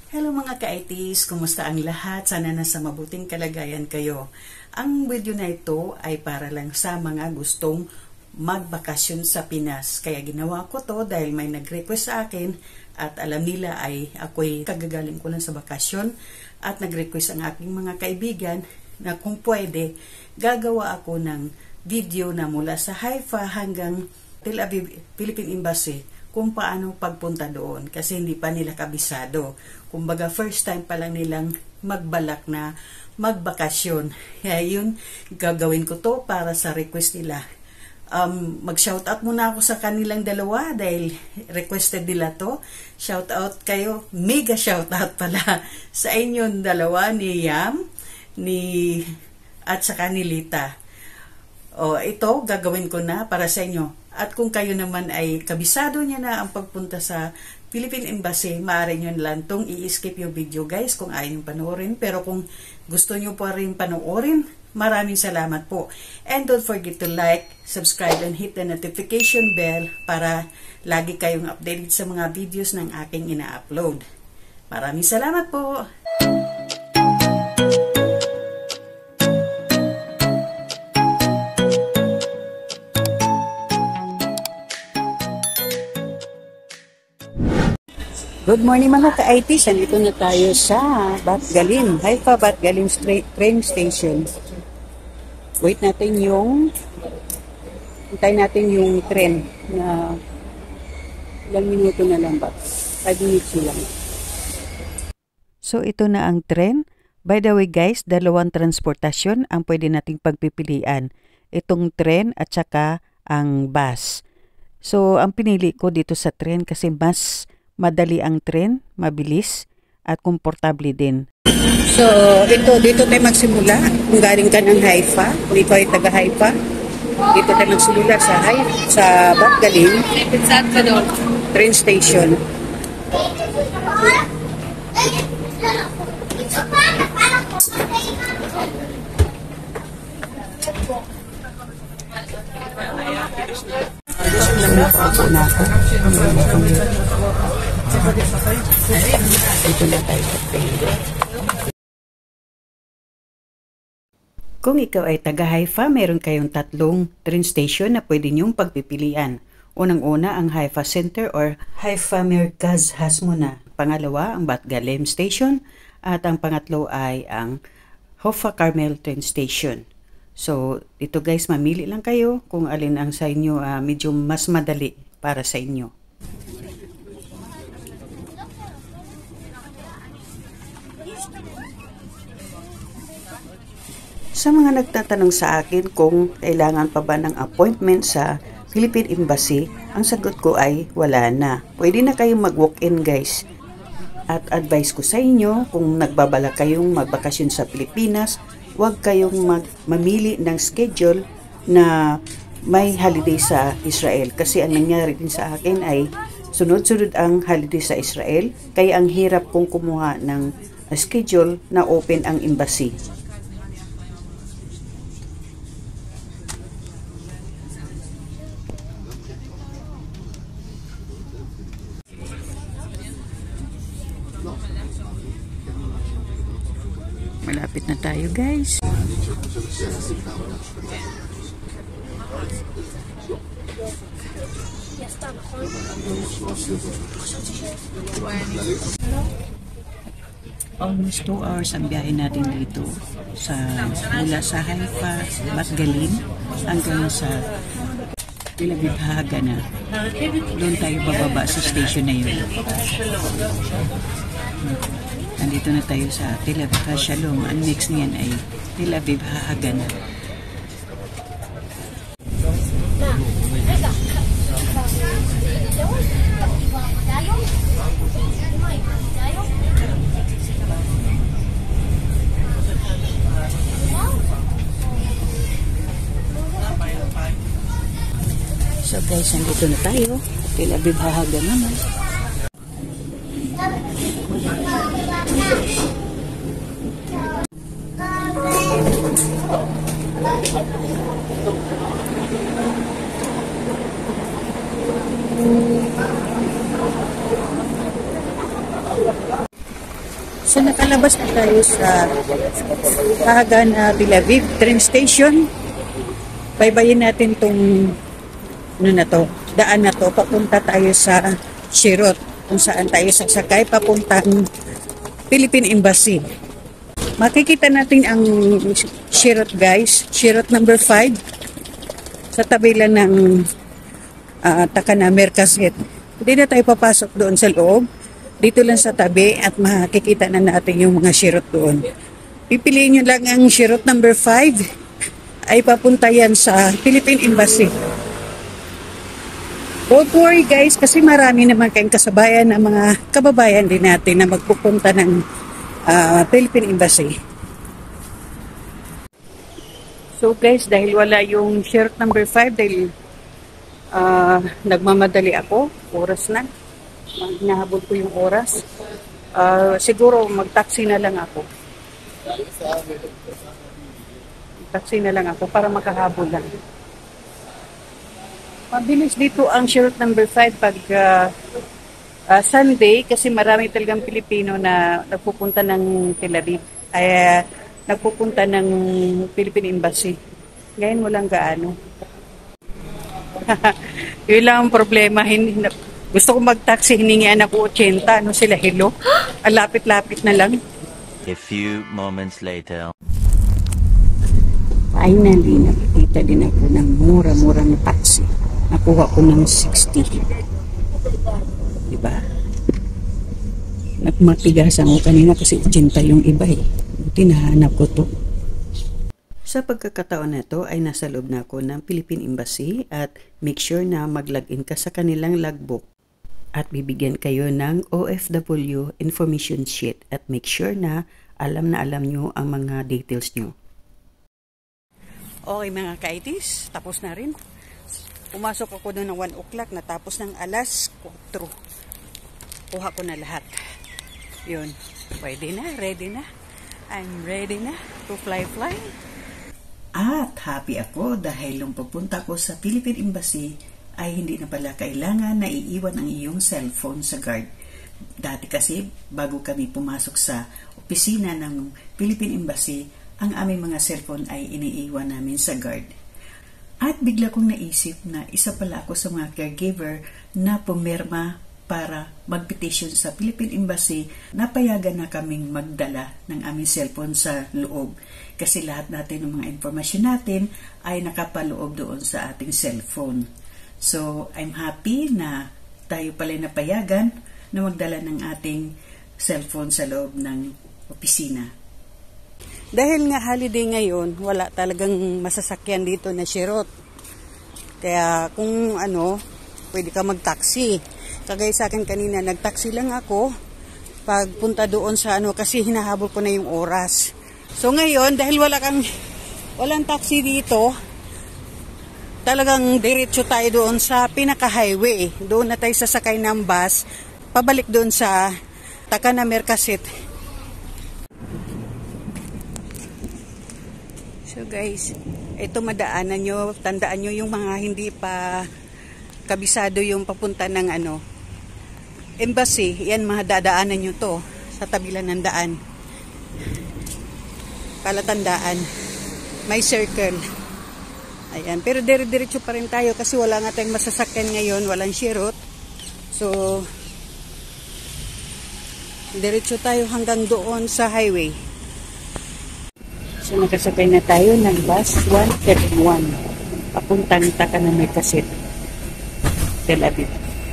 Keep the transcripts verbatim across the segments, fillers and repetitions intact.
Hello mga ka-I Ts! Kumusta ang lahat? Sana nasa mabuting kalagayan kayo. Ang video na ito ay para lang sa mga gustong magbakasyon sa Pinas. Kaya ginawa ko to dahil may nag-request sa akin at alam nila ay ako'y kagagaling ko lang sa bakasyon at nag-request ang aking mga kaibigan na kung pwede, gagawa ako ng video na mula sa Haifa hanggang Tel Aviv, Philippine Embassy kung paano pagpunta doon kasi hindi pa nila kabisado. Kumbaga first time pa lang nilang magbalak na magbakasyon. Kaya yun, gagawin ko to para sa request nila. Um, mag-shoutout muna ako sa kanilang dalawa dahil requested nila to. Shoutout kayo, mega shoutout pala sa inyong dalawa ni Yam ni at saka ni Lita. O, ito gagawin ko na para sa inyo. At kung kayo naman ay kabisado niya na ang pagpunta sa Philippine Embassy, maaari nyo lang itong i-skip yung video guys kung ayaw nyo panoorin. Pero kung gusto nyo pa rin panoorin, maraming salamat po. And don't forget to like, subscribe, and hit the notification bell para lagi kayong updated sa mga videos ng aking ina-upload. Maraming salamat po! Good morning mga ka-I Ts. Nandito na tayo sa Bat-Galim, Haifa Bat-Galim train station. Wait natin yung hintay natin yung train na ilang minuto na lang ba? five minutes lang. So ito na ang train. By the way guys, dalawang transportasyon ang pwede nating pagpipilian. Itong train at saka ang bus. So ang pinili ko dito sa train kasi mas madali ang tren, mabilis, at komportable din. So, ito, dito tayo magsimula. Kung galing ka ng Haifa, kung ikaw ay taga-Haifa, dito tayo magsimula sa Haifa, sa Bat-Galim train station. Kung ikaw ay taga-Haifa, meron kayong tatlong train station na pwede niyong pagpipilian. Unang-una ang Haifa Center or Haifa Merkaz Hasmona. Pangalawa ang Bat-Galim Station at ang pangatlo ay ang Haifa Carmel train station. So, dito guys, mamili lang kayo kung alin ang sa inyo uh, medyo mas madali para sa inyo. Sa mga nagtatanong sa akin kung kailangan pa ba ng appointment sa Philippine Embassy, ang sagot ko ay wala na. Pwede na kayong mag-walk-in guys. At advice ko sa inyo, kung nagbabala kayong magbakasyon sa Pilipinas, huwag kayong mag mamili ng schedule na may holiday sa Israel. Kasi ang nangyari din sa akin ay sunod-sunod ang holiday sa Israel. Kaya ang hirap kong kumuha ng schedule na open ang embassy. Malapit na tayo guys. Almost two hours ang biyahe natin dito sa mula sa Haifa, Bat-Galim hanggang sa Tel Aviv Haga na. Doon tayo bababa sa station na yun. Nandito na tayo sa Tel Aviv Shalom. Ang next niyan ay Tel Aviv Haga na. So guys, nandito na tayo. Tel Aviv Haga naman. So nakalabas na tayo sa Hagan uh, Tel Aviv train station. Baybayin natin tong ano na to, daan na to, papunta tayo sa Shirot, kung saan tayo sasakay papuntang Philippine Embassy. Makikita natin ang Shirot guys, Shirot number five, sa tabi lang ng uh, Takana Merkazet. Hindi na tayo papasok doon sa loob, dito lang sa tabi at makikita na natin yung mga Shirot doon. Pipiliin nyo lang ang Shirot number five, ay papunta yan sa Philippine Embassy. Don't worry guys, kasi marami naman kayong kasabayan ng mga kababayan din natin na magpupunta ng uh, Philippine Embassy. So guys, dahil wala yung Shirot number five, dahil uh, nagmamadali ako, oras na, hinahabol ko yung oras, uh, siguro mag-taxi na lang ako. Taxi na lang ako para makahabol lang. Mabilis dito ang Shirot number five pag uh, uh, Sunday kasi marami talagang Pilipino na nagpupunta ng Tel Aviv. Ay uh, nagpupunta ng Philippine Embassy. Ngayon walang gaano. Yun lang ang problema. Hindi, gusto ko mag-taxi, hiningian ako eighty. Ano sila, hello? Alapit-lapit na lang. A few moments later. Finally, nakikita din ako ng mura-murang taxi. Nakuha ko ng sixty. Diba? Nagmatigasan ko kanina kasi eighty yung iba eh. Buti nahanap ko to. Sa pagkakataon na to ay nasa loob na ako ng Philippine Embassy at make sure na mag-login ka sa kanilang logbook. At bibigyan kayo ng O F W information sheet at make sure na alam na alam nyo ang mga details nyo. Okay mga kaitis, tapos na rin. Pumasok ako doon ng one o'clock, natapos ng alas four. Kuha ko na lahat. Yun, pwede na, ready na. I'm ready na to fly fly. At happy ako dahil nung pagpunta ko sa Philippine Embassy ay hindi na pala kailangan na iiwan ang iyong cellphone sa guard. Dati kasi bago kami pumasok sa opisina ng Philippine Embassy, ang aming mga cellphone ay iniiwan namin sa guard. At bigla kong naisip na isa pala ako sa mga caregiver na pumirma para mag-petition sa Philippine Embassy na payagan na kaming magdala ng aming cellphone sa loob. Kasi lahat natin ng mga informasyon natin ay nakapaloob doon sa ating cellphone. So, I'm happy na tayo pala napayagan na magdala ng ating cellphone sa loob ng opisina. Dahil nga holiday ngayon, wala talagang masasakyan dito na Shirot. Kaya kung ano, pwede ka mag-taxi. Kagaya sa akin kanina, nag-taxi lang ako pagpunta doon sa ano kasi hinahabol ko na yung oras. So ngayon, dahil wala kang walang taxi dito, talagang diretso tayo doon sa pinaka-highway. Doon na tayo sasakay ng bus, pabalik doon sa Takana Merkazet. So guys, ito madaanan nyo, tandaan nyo yung mga hindi pa kabisado yung papunta ng ano, embassy. Yan, mga dadaanan nyo to sa tabilan ng daan. Palatandaan. May circle. Ayan, pero dire-diretso pa rin tayo kasi wala nga tayong masasakyan ngayon, walang Shirot. So, diretso tayo hanggang doon sa highway. So, nakasakay na tayo ng bus one thirty-one. Papuntang Takana Merkazet, Tel Aviv.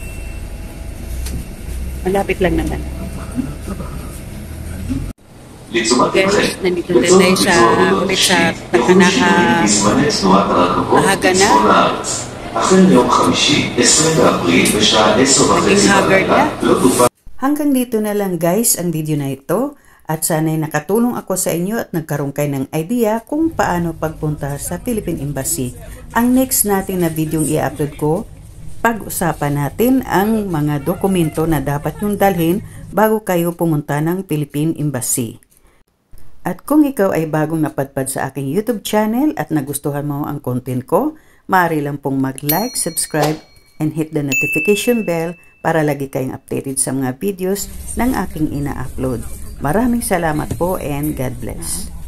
Malapit lang naman. Guys, nandito na tayo sa ulit sa Takana Hagana. Naging haggard na. Hanggang dito na lang guys ang video na ito. At sana'y nakatulong ako sa inyo at nagkaroon kayo ng idea kung paano pagpunta sa Philippine Embassy. Ang next natin na video i-upload ko, pag-usapan natin ang mga dokumento na dapat nyong dalhin bago kayo pumunta ng Philippine Embassy. At kung ikaw ay bagong napadpad sa aking YouTube channel at nagustuhan mo ang content ko, maaari lang pong mag-like, subscribe, and hit the notification bell para lagi kayong updated sa mga videos ng aking ina-upload. Maraming salamat po and God bless.